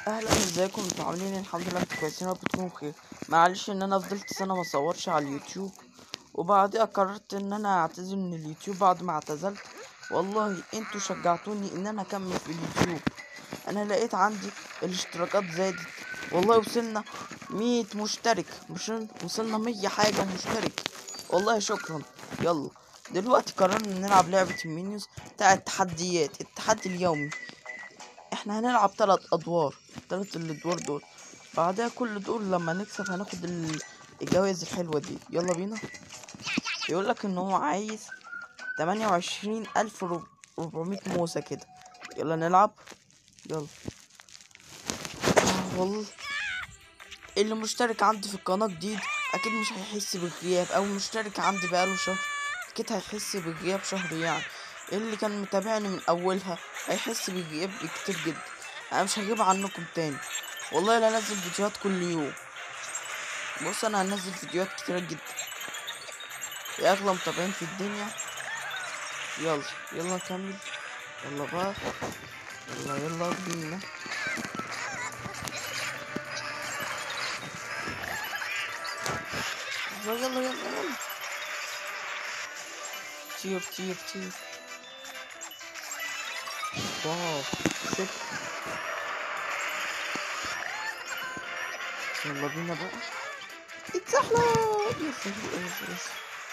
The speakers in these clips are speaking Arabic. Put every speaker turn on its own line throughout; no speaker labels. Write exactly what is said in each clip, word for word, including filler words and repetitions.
اهلا، ازيكم؟ انتوا عاملين ايه؟ الحمد لله انتوا كويسين وبتكونوا بخير. معلش ان انا فضلت سنه ما اصورش على اليوتيوب، وبعدها قررت ان انا اعتذر من اليوتيوب بعد ما اعتزلت. والله انتوا شجعتوني ان انا اكمل في اليوتيوب. انا لقيت عندي الاشتراكات زادت، والله وصلنا مية مشترك، مش وصلنا مية حاجه مشترك. والله شكرا. يلا دلوقتي قررنا نلعب لعبه المينيوز بتاع التحديات، التحدي اليومي. احنا هنلعب تلات ادوار، تلات الادوار دول بعدها كل دور لما نكسب هناخد ال- الجوائز الحلوة دي. يلا بينا. بيقولك ان هو عايز تمانية وعشرين الف ربعمية موسى كده. يلا نلعب. يلا. آه والله اللي مشترك عندي في القناة جديد اكيد مش هيحس بالغياب، او مشترك عندي بقاله شهر اكيد هيحس بالغياب شهر يعني. اللي كان متابعني من اولها هيحس بالغياب كتير جدا. انا مش هجيب عنكم تاني، والله لا انزل فيديوهات كل يوم. بص انا هنزل فيديوهات كتيرة جدا يا اغلى متابعين في الدنيا. يلا يلا نكمل. يلا بقى. يلا يلا بينا. يلا يلا يلا يلا. طير طير طير. واو ست. يلا بينا بقى. اتزحلق. يس يس يس يس.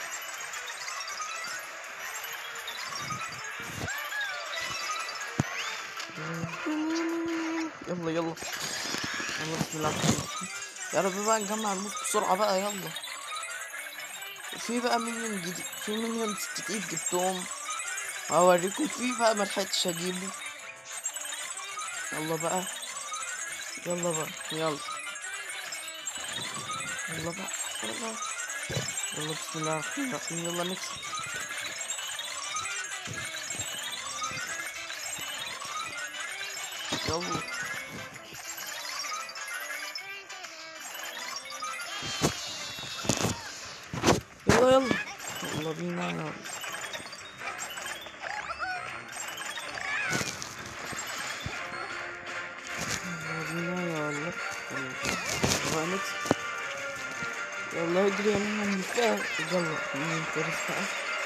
يلا يلا يلا. بسم الله الرحمن الرحيم. يا رب بقى نجمع الموس بسرعة بقى. يلا. في بقى مليون جديد، في مليون كتير جبتهم هوريكم. في بقى ملحقتش اجيبه. يلا بقى. يلا بقى. يلا يلا بقى. يلا يلا. بسم الله الرحمن الرحيم. يلا نكسب. يلا يلا يلا. يلا بينا. يلا يلا بينا. يلا يلا بقى نكسب. يلا اجري يا ماما الفار. يلا مين الفارس بقى؟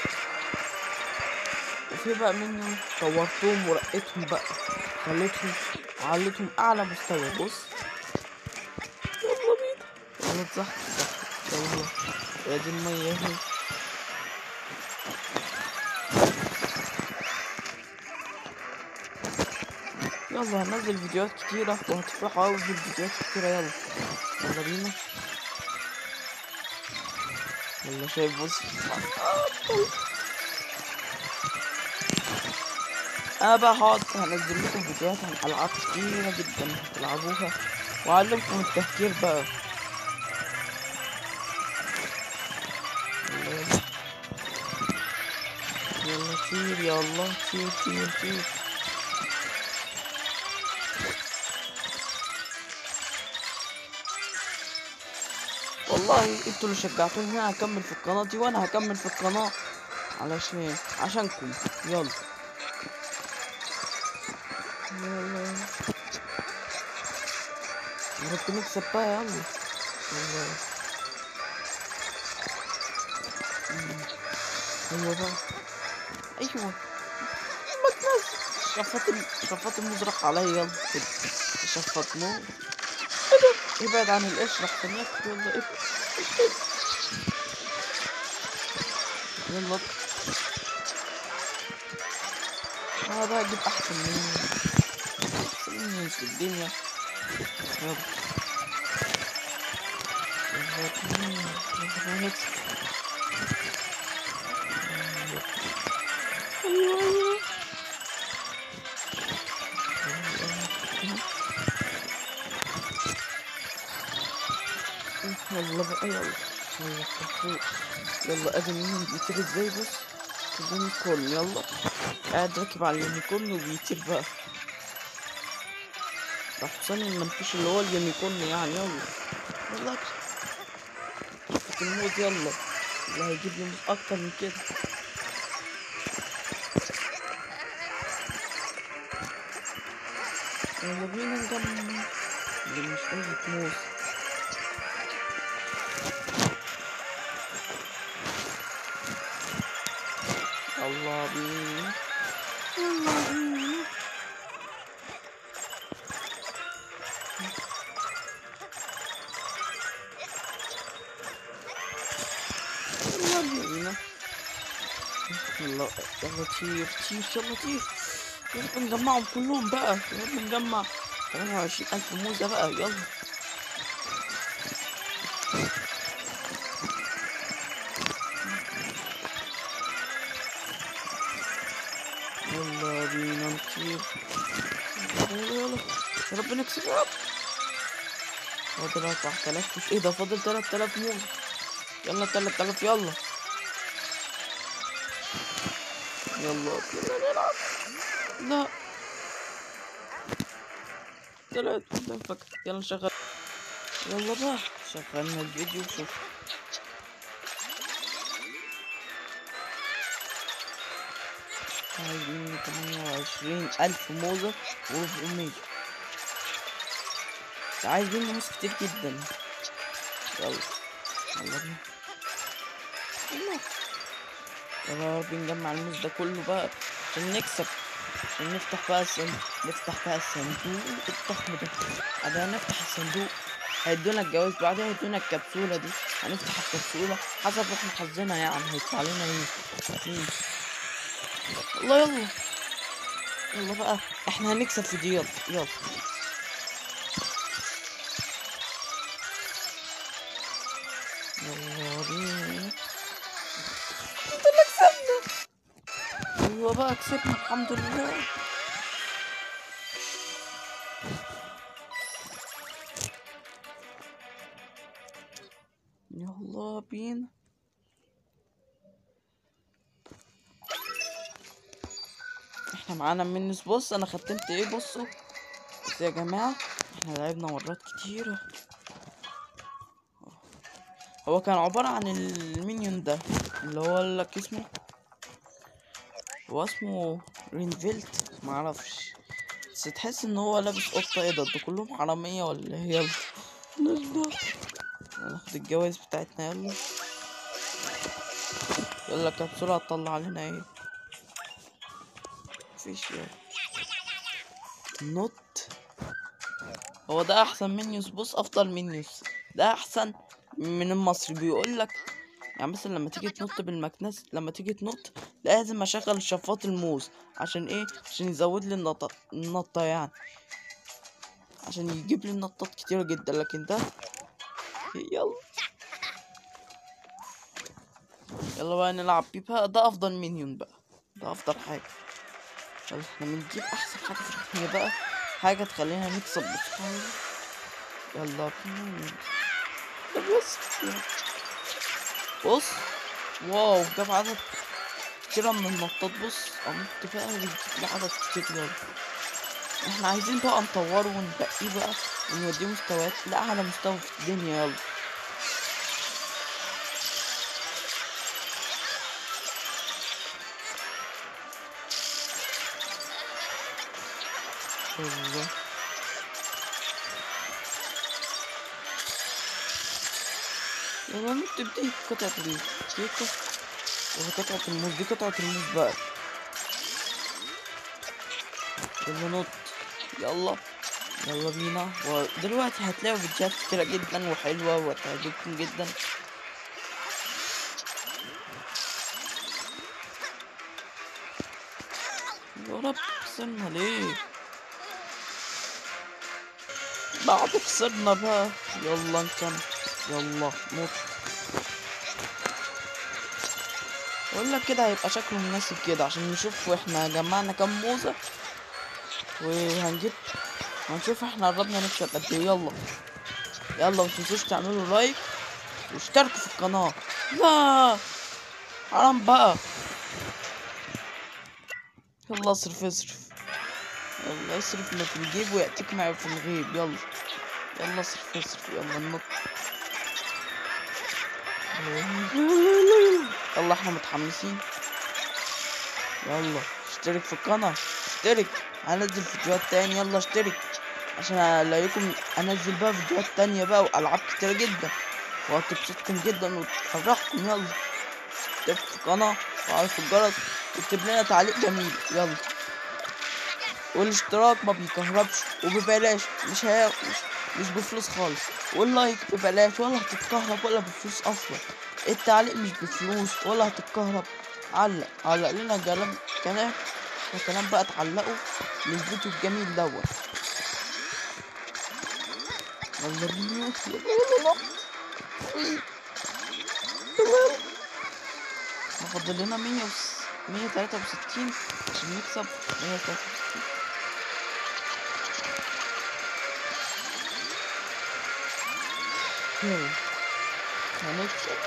وفي بقى منهم طورتهم ورقتهم بقى، خليتهم علتهم اعلى مستوى. بص. يلا بينا. يلا اتزحلق اتزحلق. يلا. يا دي المية اهي. يلا هنزل فيديوهات كتيرة وهتفرحوا اوي بالفيديوهات كتيرة. يلا يلا بينا. يلا شايف؟ بص. انا بقى هقعد هنزل لكم فيديوهات عن العاب كتيرة جدا هتلعبوها، واعلمكم التفكير بقى. يلا يلا. يلا طير. يلا طير طير طير. والله انتوا اللي شجعتوني ان انا هكمل في القناة دي، وانا هكمل في القناة علشان عشانكم. يلا يلا. يا رب نكسب بقى. يلا يلا. ايوه بقى. ايوه. ما تنزل شفاط ال... شفاط المزرعة عليا. يلا كده شفطناه. ايه ده؟ ابعد عن القشرة احسن ياكل. يلا ابعد. يلا. انا بقى اجيب احسن مني، احسن مني في الدنيا. يلا يلا بينا. يلا هنكسب. ايوه ايوه. يلا بقى. يلا يلا فوق. يلا ادي مين بيطير ازاي؟ بص. اليونيكورن. يلا قاعد راكب على اليونيكورن وبيطير بقى. ده حصان المنفوش اللي هو اليونيكورن يعني. يلا يلا اجري. شفت الموز. يلا اللي هيجيب لي موز اكتر من كده. يلا بينا نجمع. دي مش قلة موز. يلا بينا يلا بينا. يلا بينا. يلا يلا طير طير يلا طير. يلا نجمعهم كلهم بقى. يلا نجمع ثمانية وعشرين ألف موزة بقى. يلا يلا بينا نطير. يلا يلا يلا يا رب نكسب يا رب. فاضل أربعة آلاف. مش ايه ده، فاضل تلات آلاف موزة. يلا تلات آلاف. يلا يلا يلا نلعب. لا تلات قدام فك. يلا شغل. يلا بقى شغلنا الفيديو وشوف. عايزين تمانية وعشرين ألف موزة وربعمية. عايزين موز كتير جدا. يلا يلا بينا. يلا يا رب نجمع الموز ده كله بقى عشان نكسب. عشان نفتح بقى الصندوق. نفتح بقى الصندوق الضخم ده. بعدها نفتح الصندوق هيدونا الجواز. بعدها هيدونا الكبسولة دي. هنفتح الكبسولة حسب احنا حظنا يعني هيطلع لنا ايه. مم. يلا يلا يلا بقى احنا هنكسب في دي. يلا يلا يلا بينا. طلع كسبنا. ايوه بقى كسبنا الحمد لله. يلا بينا. احنا معانا منس. بص انا ختمت ايه. بصوا بس يا جماعة احنا لعبنا مرات كتيرة. هو كان عبارة عن المينيون ده اللي هو لك اسمه. هو اسمه رينفيلت معرفش. بس تحس ان هو لابس قطة. ايه ده، ده كلهم حرامية ولا ايه؟ يلا ناخد ناخد الجوايز بتاعتنا. يلا يلا كبسولة هتطلع لنا ايه. مفيش. يلا نوت. هو ده احسن منيوس. بص افضل منيوس. ده احسن من المصري بيقولك. يعني مثلا لما تيجي تنط بالمكنس. لما تيجي تنط لازم اشغل شفاط الموز. عشان ايه؟ عشان يزود لي النطة النطة يعني. عشان يجيب لي النطات كتير جدا. لكن ده يلا يلا بقى نلعب بيه بقى. ده افضل مينيون بقى. ده افضل حاجة. يلا احنا بنجيب احسن حاجة في الدنيا بقى. حاجة تخلينا نكسب بسرعة. يلا بينا. بص بص واو جاب عدد كتير من النطاط. بص انط بقى ويجيب لي عدد كتير. يلا احنا عايزين بقى نطوره ونبقيه بقى ونوديه مستويات لأعلى مستوى في الدنيا. يلا يلا يلا نط بدي قطعة الكيكة ولا قطعة الموز. دي قطعة الموز بقى. يلا نط. يلا يلا بينا. ودلوقتي هتلاقوا فيديوهات كتيرة جدا وحلوة وهتعجبكم جدا. يا رب خسرنا ليه؟ بعد خسرنا بقى. يلا نكمل. يلا نط. اقول لك كده هيبقى شكله مناسب كده عشان نشوف احنا جمعنا كام موزة. وهنجيب هنشوف احنا قربنا نكسب قد ايه. يلا يلا متنسوش تعملوا لايك واشتركوا في القناة. لا حرام بقى. يلا اصرف اصرف. يلا اصرف ما في الجيب ويأتيك معي في الغيب. يلا يلا اصرف اصرف. يلا نط. يلا احنا متحمسين. يلا اشترك في القناة. اشترك هنزل فيديوهات تاني. يلا اشترك عشان الاقيكم انزل بقى فيديوهات تانية بقى والعاب كتيرة جدا وهتبسطكم جدا وتفرحكم. يلا اشترك في القناة وعلى الجرس واكتب لنا تعليق جميل. يلا، والاشتراك ما بيكهربش وببلاش، مش هي مش, مش بفلوس خالص، واللايك ببلاش ولا هتتكهرب ولا بفلوس اصلا. التعليق مش بفلوس ولا هتتكهرب. علق علق لنا كلام كلام كلام بقى تعلقوا للفيديو الجميل دوت. يلا بينا يلا يلا يلا. فاضل لنا مية مية تلاتة وستين عشان نكسب. مية تلاتة وستين يلا هنكسب.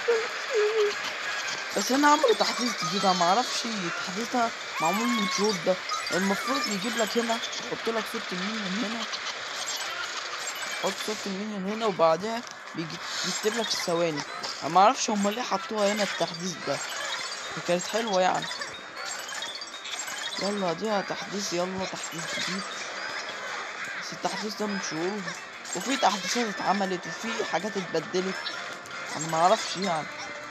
بس انا عملوا تحديث جديد، انا معرفش التحديث ده معمول من شهور. ده المفروض يجيب لك هنا، يحط لك صورة المينيون هنا، حط صورة المينيون هنا وبعدها بيجي بيكتب لك الثواني. انا معرفش هما ليه حطوها هنا التحديث ده، فكانت حلوة يعني. يلا دي تحديث، يلا تحديث جديد. بس التحديث ده من شهور وفي تحديثات اتعملت وفي حاجات اتبدلت، انا معرفش يعني.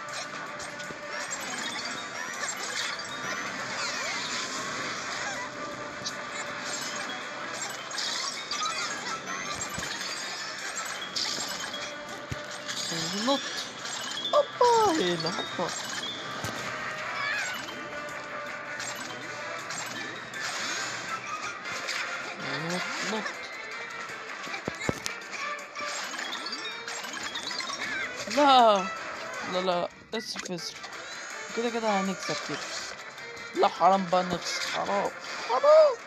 نط هوبا هنا هوبا. نط نط. لا لا لا اصرف اصرف، كده كده هنكسب كده. لا حرام بقى نخسر، حرام حرام.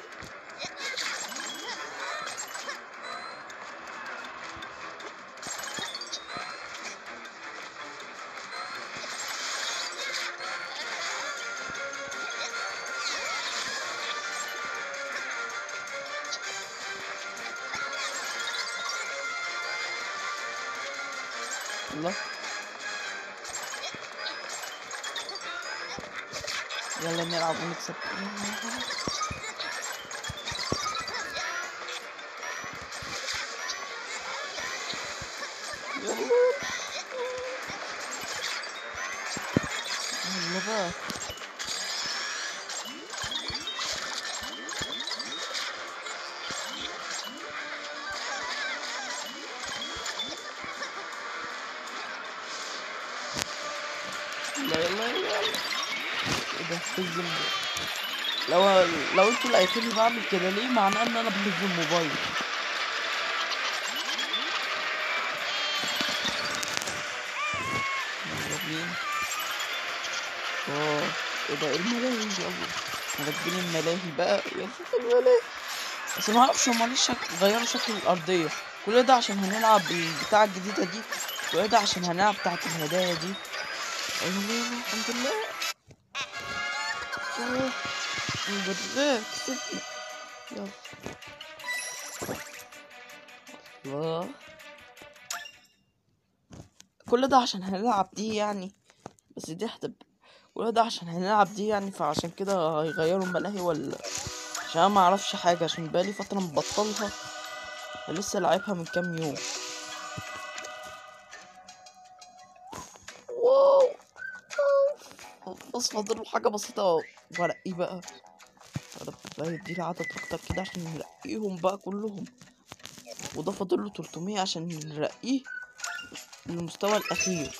الله يلا نلعب ونكسب. يلا يلا بقى. يلا يلا يلا. ايه ده فيلم؟ لو لو انتوا لقيتوني بعمل كده ليه، معناه ان انا بهز الموبايل. يلا بينا. اه ايه ده، ايه الملاهي؟ يلا راكبين الملاهي بقى. يلا الملاهي. بس ما اعرفش هما ليه شك... غيروا شكل الارضيه. كل ده عشان هنلعب بالبتاعه الجديده دي، كل ده عشان هنلعب بتاعه الهدايا دي. يلا يلا الحمد لله. يلا الحمد لله كسبنا. يلا الله. كل ده عشان هنلعب دي يعني. بس دي هتبقى، كل ده عشان هنلعب دي يعني، فعشان كده هيغيروا الملاهي ولا؟ عشان انا ما اعرفش حاجه، عشان بقالي فتره مبطلها، لسه لعبها من كام يوم. واو بس فاضل حاجه بسيطه وارقيه بقى. ربنا يديلي عدد اكتر كده عشان نرقيهم بقى كلهم، وده فاضل له تلتمية عشان نرقيه للمستوى الاخير.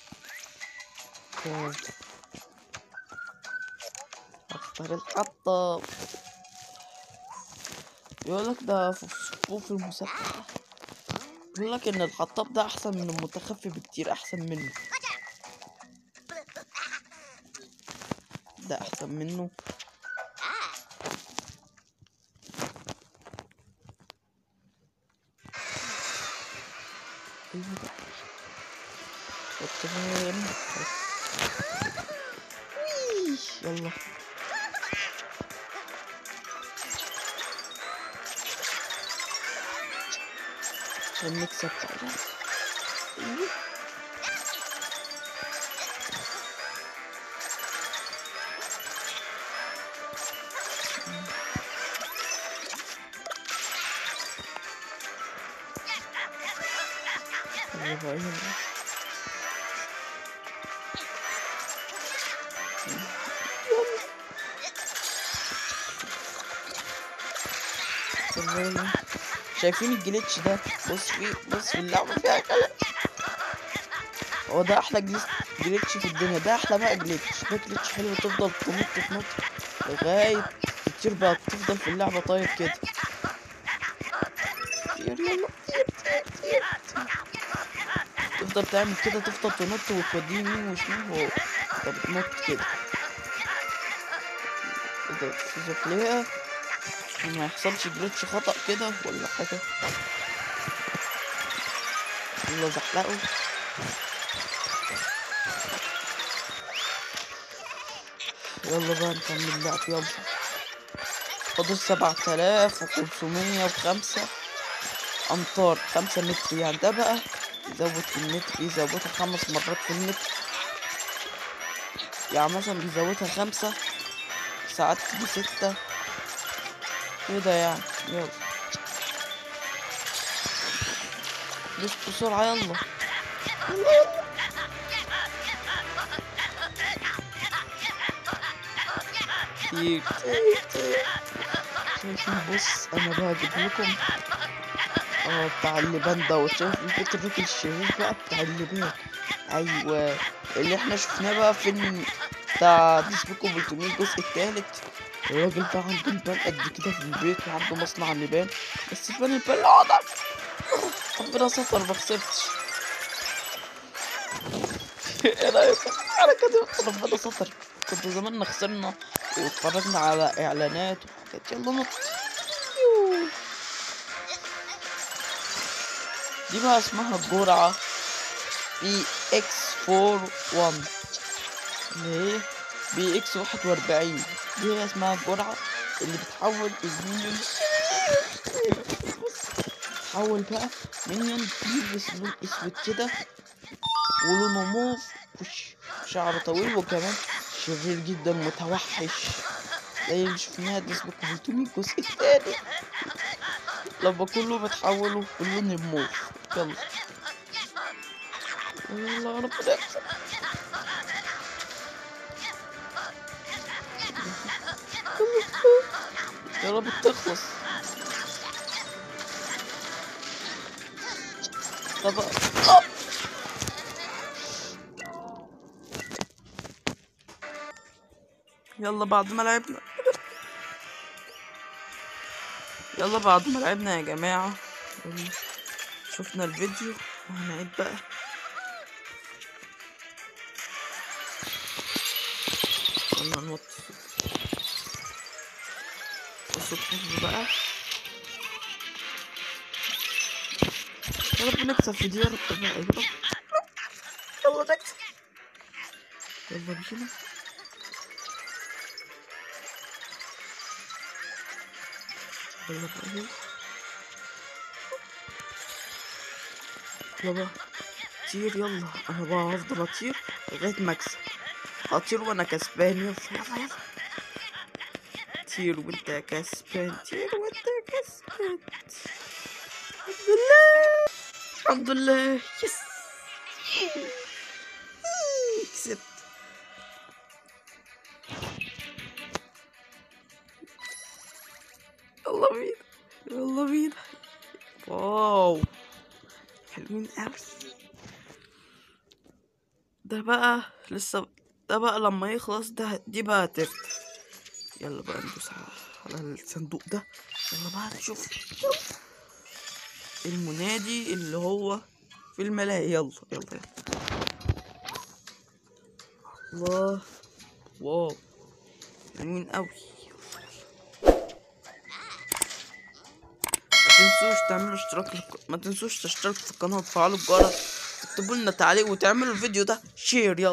اختار الحطة. يقولك ده في صفوف المسلحة، يقولك ان الحطاب ده احسن من المتخفي بكتير، احسن منه. ده احسن منه. ايوه ده حط هنا. يلا عشان نكسب طبعا. ايوه يلا بقى يلا. يلا. شايفين الجليتش ده؟ بص في بص في اللعبة فيها كلام. هو ده احلى جليتش في الدنيا، ده احلى بقى جليتش، ده جليتش حلو. تفضل تنط تنط لغاية كتير بقى، تفضل في اللعبة طيب كده. طير يلا طير طير طير. تفضل تعمل كده، تفضل تنط وتوديه يمين وشمال وهو انت بتنط كده. تقدر تفوزك ليها وما يحصلش جليتش خطأ كده ولا حاجة. يلا زحلقه. يلا بقى نكمل اللعب يلا. فاضل سبعة آلاف وخمسمية وخمسة أمتار، خمسة متر يعني. ده بقى يزود في المتر، يزودها خمس مرات في المتر. يعني مثلا بيزودها خمسة، ساعات تيجي ستة كده يعني. يلا دوس بسرعة يلا يلا يلا. كتير كتير كتير. شايفين؟ بص انا بقى اجيب لكم اه بتاع اللبان دوت. شايف البيت الراجل الشرير بقى بتاع اللبان؟ ايوه اللي احنا شفناه بقى فيلم بتاع ديسبيكو تلتمية الجزء التالت. الراجل بقى عنده لبان قد كده في البيت وعنده مصنع لبان، بس لبان البان عضل. ربنا ستر ما خسرتش. ايه رايك؟ انا كده ربنا ستر، كنت زماننا خسرنا واتفرجنا على اعلانات وحاجات. يلا نط. يو. دي بقى اسمها الجرعة بي اكس فور وان، اللي هي بي اكس واحد واربعين. دي هي اسمها الجرعة اللي بتحول المينيون. تحول بقى مينيون بيلبس لون اسود كده ولونه موف وش شعره طويل، وكمان شرير جدا متوحش زي اللي شفناها ديسبيكو تلتمية الجزء التاني لما كله بتحوله باللون الموف. يلا يلا يا رب نكسب. يا رب تخلص. طب أوب. يلا بعد ما لعبنا يلا بعد ما لعبنا يا جماعة شفنا الفيديو وهنعيد بقى. يلا نوطي الصوت بقى. يا رب نكسب في دي يا رب بقى يا رب. يلا نكسب. يلا بينا. يلا بقى يلا بقى طير. يلا انا بقى هفضل اطير لغاية ما اكسب. هطير وانا كسبان. يلا يلا يلا طير وانت كسبان، طير وانت كسبان. الحمد لله الحمد لله. يس كسبت. يلا بينا يلا بينا. واو حلوين اوي. ده بقى لسه، ده بقى لما يخلص ده دي بقى تفتح. يلا بقى ندوس على الصندوق ده. يلا بقى نشوف المنادي اللي هو في الملاهي. يلا يلا يلا. الله واو حلوين اوي. متنسوش تعملوا اشتراك لك... ما تنسوش تشتركوا في القناة وتفعلوا الجرس، تكتبوا لنا تعليق وتعملوا الفيديو ده شير. يلا.